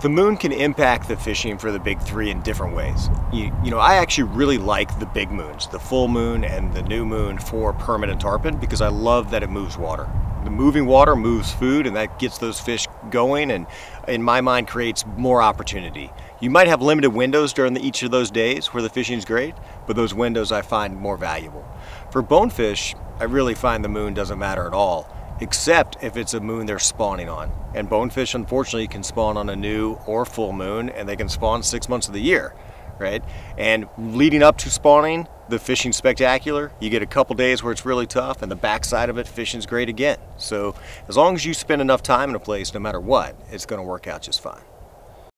The moon can impact the fishing for the big three in different ways. I actually really like the big moons, the full moon and the new moon for permanent tarpon, because I love that it moves water. The moving water moves food, and that gets those fish going, and in my mind creates more opportunity. You might have limited windows during each of those days where the fishing is great, but those windows I find more valuable. For bonefish, I really find the moon doesn't matter at all, except if it's a moon they're spawning on. And bonefish, unfortunately, can spawn on a new or full moon, and they can spawn 6 months of the year, right? And leading up to spawning, the fishing's spectacular. You get a couple days where it's really tough, and the backside of it, fishing's great again. So as long as you spend enough time in a place, no matter what, it's gonna work out just fine.